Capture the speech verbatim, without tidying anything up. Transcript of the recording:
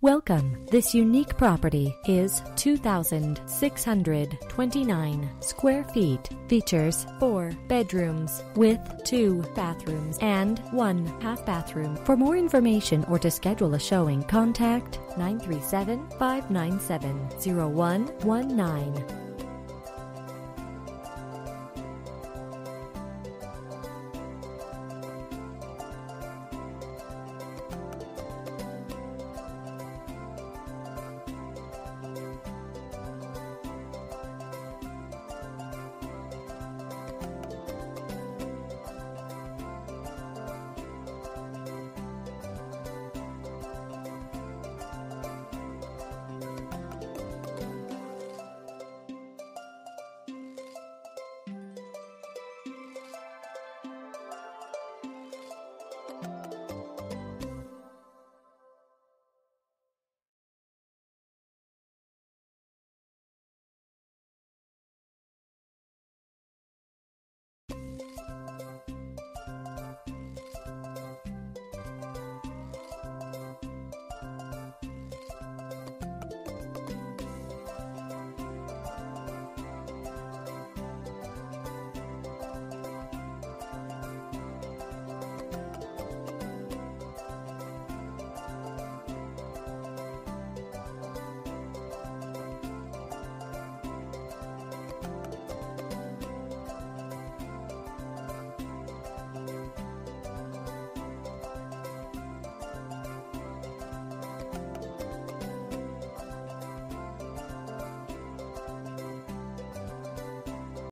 Welcome. This unique property is two thousand six hundred twenty-nine square feet. Features four bedrooms with two bathrooms and one half bathroom. For more information or to schedule a showing, contact nine three seven, five nine seven, zero one one nine.